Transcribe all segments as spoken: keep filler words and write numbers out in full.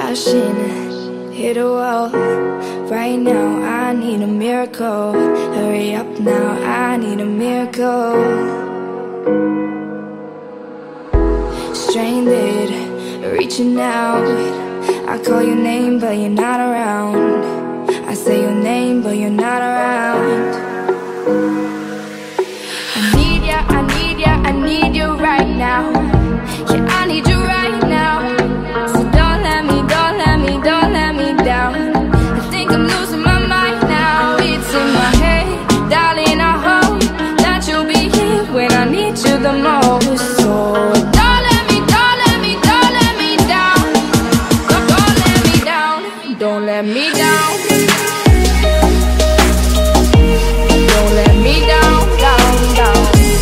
crashing, hit a wall. Right now I need a miracle. Hurry up now, I need a miracle. Stranded, reaching out. I call your name but you're not around. I say your name but you're not around. I need ya, I need ya, I need you right now. Yeah, I need you right now. So don't let me, don't let me, don't let me down. I think I'm losing my mind now. It's in my head, darling, I hope that you'll be here when I need you the most. So don't let me, don't let me, don't let me down. Don't, don't let me down, don't let me down. Don't let me down, down, down.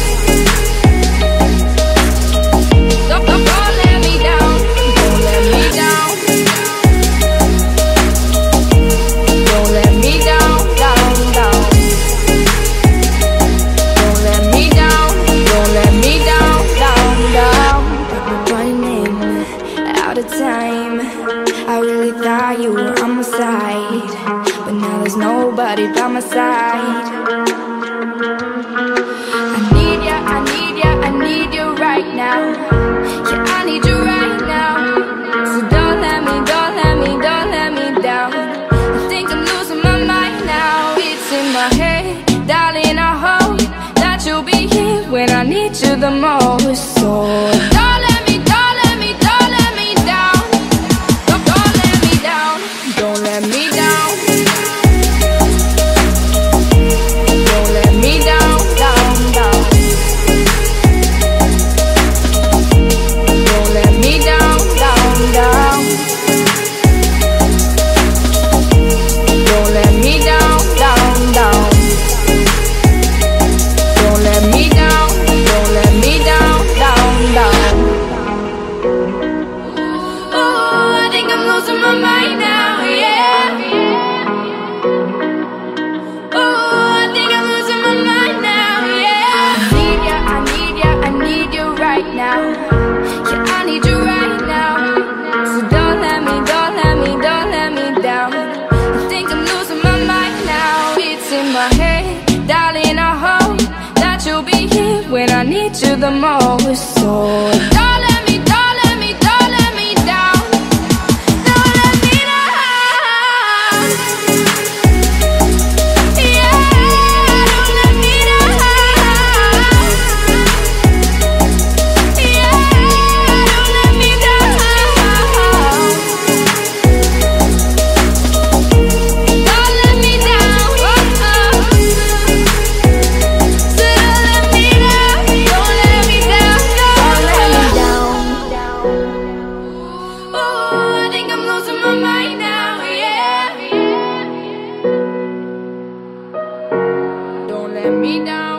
Don't, don't, don't let me down, don't let me down. Don't let me down, down, down. Don't let me down, don't let me down, down, down. I've been running out of time. I really thought you were on my side, but now there's nobody by my side. I need ya, I need ya, I need you right now. Yeah, I need you right now. So don't let me, don't let me, don't let me down. I think I'm losing my mind now. It's in my head, darling, I hope that you'll be here when I need you the most. So don't let me, don't let me, don't let me down. Don't, don't let me down, don't let me down. Don't let me down, down, down. Don't let me down, down, down. Don't let me down, down, down. Don't let me down, don't let me down, down, down. Oh, I think I'm losing my mind now, yeah. Oh, I think I'm losing my mind now, yeah. I need ya, I need ya, I need you right now. Yeah, I need you right now. So don't let me, don't let me, don't let me down. I think I'm losing my mind now. It's in my head, darling, I hope that you'll be here when I need you the most. So don't let me, don't let me, don't let me down. Don't let me down. Yeah, don't let me down. Yeah, don't let me down. Don't let me down. So don't let me down. Don't let me down. Don't let me down. Oh, I think I'm losing my mind now, yeah. Don't let me down.